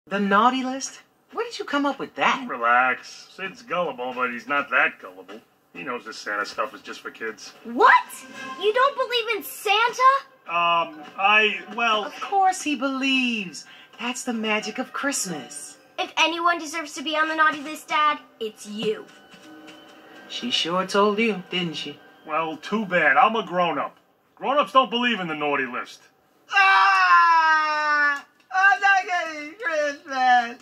The naughty list? Where did you come up with that? Relax. Sid's gullible, but he's not that gullible. He knows this Santa stuff is just for kids. What? You don't believe in Santa? Well... Of course he believes. That's the magic of Christmas. If anyone deserves to be on the naughty list, Dad, it's you. She sure told you, didn't she? Well, too bad. I'm a grown-up. Grown-ups don't believe in the naughty list. Ah! I'm not getting Christmas!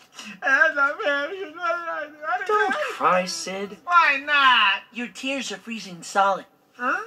Don't cry, Sid. Why not? Your tears are freezing solid. Huh?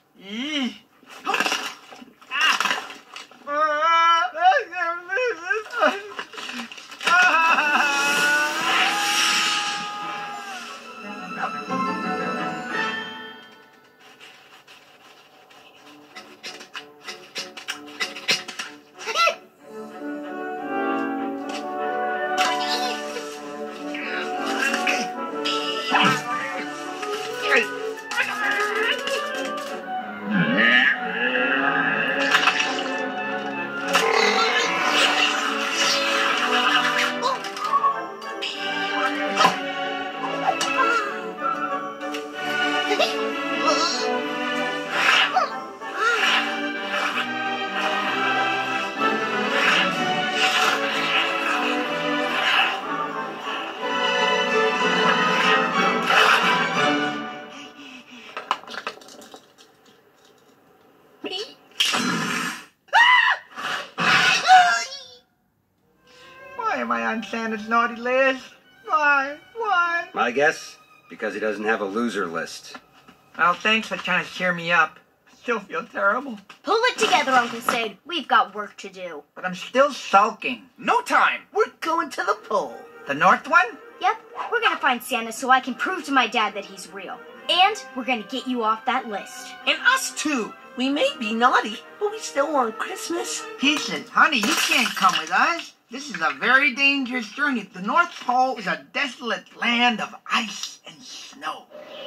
Why am I on Santa's naughty list? Why? My guess? Because he doesn't have a loser list. Well, thanks for trying to cheer me up. I still feel terrible. Pull it together, Uncle Sid. We've got work to do. But I'm still sulking. No time. We're going to the pole. The north one? Yep, we're gonna find Santa so I can prove to my dad that he's real. And we're gonna get you off that list. And us too. We may be naughty, but we still want Christmas. Peaches, honey, you can't come with us. This is a very dangerous journey. The North Pole is a desolate land of ice and snow.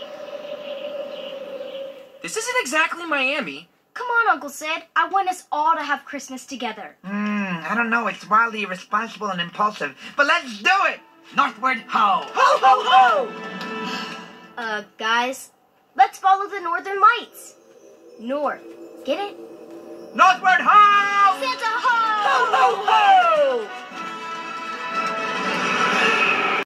This isn't exactly Miami. Come on, Uncle Sid. I want us all to have Christmas together. I don't know. It's wildly irresponsible and impulsive. But let's do it! Northward, ho! Ho, ho, ho! Guys, let's follow the northern lights. North. Get it? Northward, ho! Santa ho! Ho, ho, ho!